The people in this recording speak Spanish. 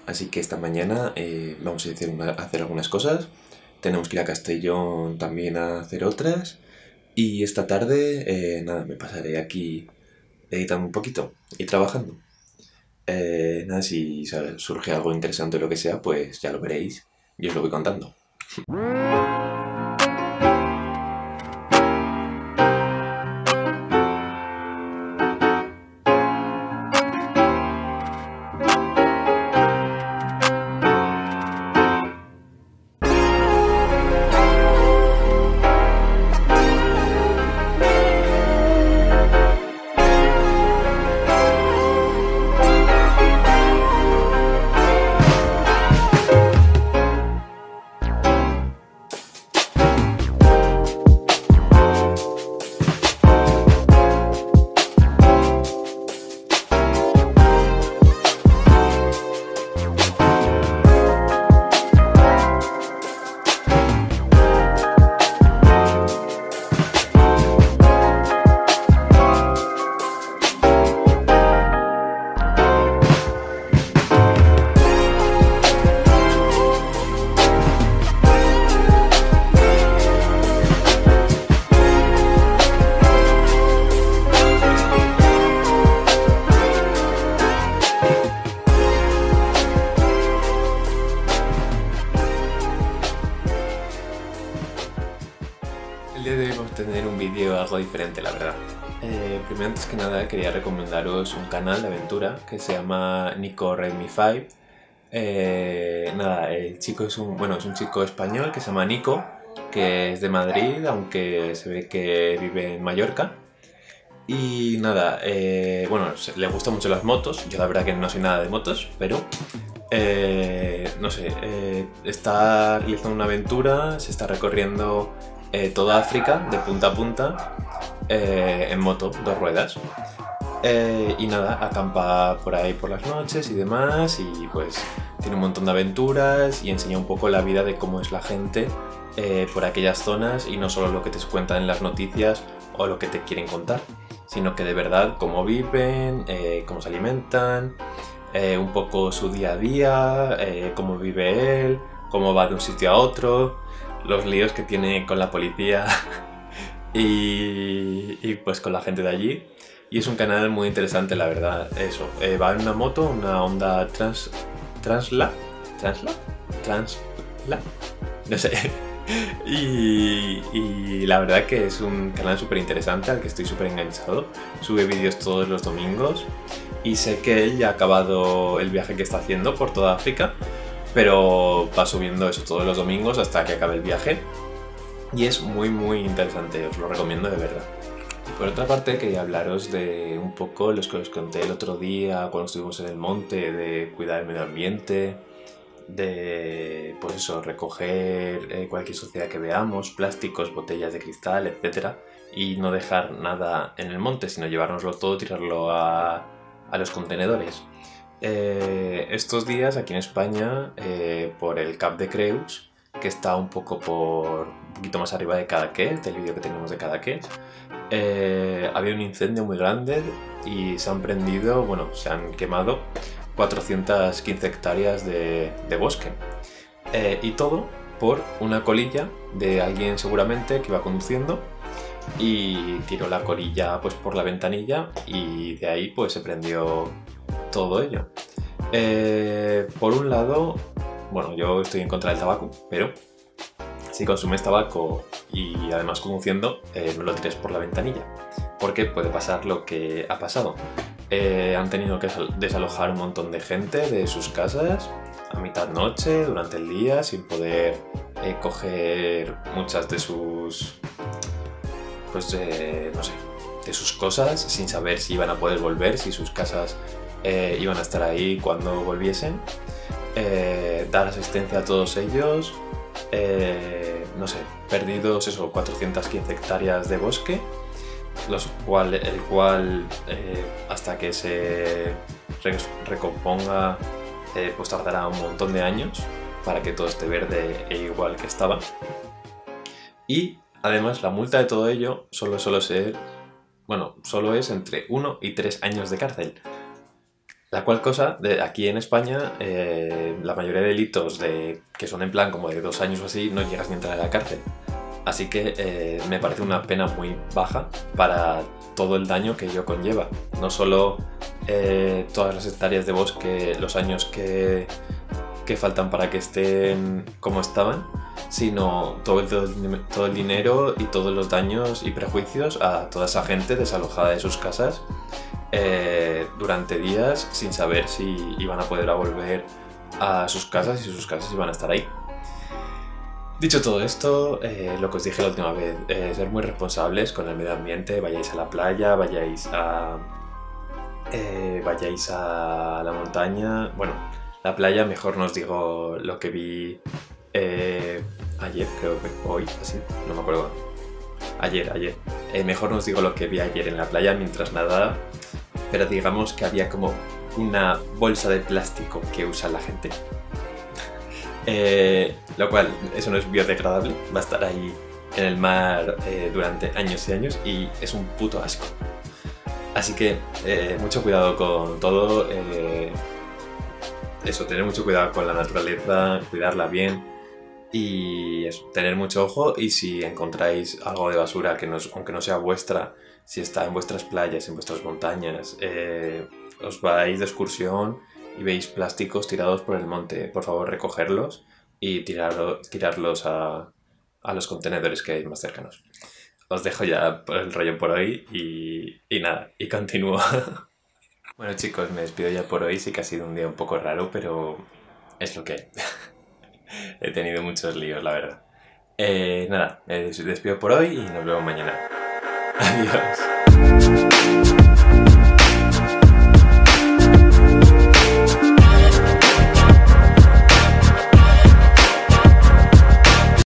Así que esta mañana vamos a hacer algunas cosas. Tenemos que ir a Castellón también a hacer otras. Y esta tarde, nada, me pasaré aquí editando un poquito y trabajando. Nada, si surge algo interesante o lo que sea, pues ya lo veréis y os lo voy contando. El día de hoy vamos a tener un vídeo algo diferente, la verdad. Primero, antes que nada, quería recomendaros un canal de aventura que se llama Nico Redmi 5. Nada, el chico es un chico español que se llama Nico, que es de Madrid, aunque se ve que vive en Mallorca. Y nada, le gustan mucho las motos. Yo la verdad que no soy nada de motos, pero no sé, está realizando una aventura, se está recorriendo toda África de punta a punta en moto, 2 ruedas. Y nada, acampa por ahí por las noches y demás, y pues tiene un montón de aventuras y enseña un poco la vida de cómo es la gente por aquellas zonas, y no solo lo que te cuentan en las noticias o lo que te quieren contar, sino que de verdad cómo viven, cómo se alimentan, un poco su día a día, cómo vive él, cómo va de un sitio a otro, los líos que tiene con la policía y pues con la gente de allí. Y es un canal muy interesante, la verdad. Eso, va en una moto, una Honda Transla, no sé. Y la verdad que es un canal súper interesante al que estoy súper enganchado. Sube vídeos todos los domingos y sé que él ya ha acabado el viaje que está haciendo por toda África, pero va subiendo eso todos los domingos hasta que acabe el viaje. Y es muy interesante, os lo recomiendo de verdad. Y por otra parte, quería hablaros de un poco los que os conté el otro día cuando estuvimos en el monte, de cuidar el medio ambiente, de pues eso, recoger cualquier suciedad que veamos, plásticos, botellas de cristal, etcétera, y no dejar nada en el monte, sino llevárnoslo todo, tirarlo a los contenedores. Estos días aquí en España, por el Cap de Creus, que está un poquito más arriba de Cadaqués, del vídeo que tenemos de Cadaqués, había un incendio muy grande y se han quemado 415 hectáreas de bosque. Y todo por una colilla de alguien seguramente que iba conduciendo y tiró la colilla pues por la ventanilla, y de ahí pues se prendió todo ello. Por un lado, yo estoy en contra del tabaco, pero si consumes tabaco y además conduciendo, no lo tires por la ventanilla, porque puede pasar lo que ha pasado. Han tenido que desalojar un montón de gente de sus casas a mitad noche, durante el día, sin poder coger muchas de sus de sus cosas, sin saber si iban a poder volver, si sus casas iban a estar ahí cuando volviesen. Dar asistencia a todos ellos, perdidos 415 hectáreas de bosque, el cual hasta que se recomponga pues tardará un montón de años para que todo esté verde e igual que estaba. Y además la multa de todo ello solo es entre 1 y 3 años de cárcel. La cual cosa, aquí en España, la mayoría de delitos que son en plan como de 2 años o así, no llegas ni a entrar a la cárcel. Así que me parece una pena muy baja para todo el daño que ello conlleva. No solo todas las hectáreas de bosque, los años que faltan para que estén como estaban, sino todo el dinero y todos los daños y prejuicios a toda esa gente desalojada de sus casas durante días sin saber si iban a poder volver a sus casas y sus casas iban a estar ahí. Dicho todo esto, lo que os dije la última vez, ser muy responsables con el medio ambiente, vayáis a la playa, vayáis a la montaña. Bueno, la playa mejor no os digo lo que vi ayer, creo que hoy, así, no me acuerdo. Ayer. Mejor no os digo lo que vi ayer en la playa mientras nadaba, pero digamos que había como una bolsa de plástico que usa la gente. Lo cual, eso no es biodegradable, va a estar ahí en el mar durante años y años y es un puto asco. Así que mucho cuidado con todo, eso, tener mucho cuidado con la naturaleza, cuidarla bien y eso, tener mucho ojo. Y si encontráis algo de basura que aunque no sea vuestra, si está en vuestras playas, en vuestras montañas, os vais de excursión y veis plásticos tirados por el monte, por favor recogerlos y tirarlos a los contenedores que hay más cercanos. Os dejo ya el rollo por hoy y nada, y continúo. Bueno chicos, me despido ya por hoy, sí que ha sido un día un poco raro, pero es lo que hay. He tenido muchos líos, la verdad. Nada, me despido por hoy y nos vemos mañana. Adiós.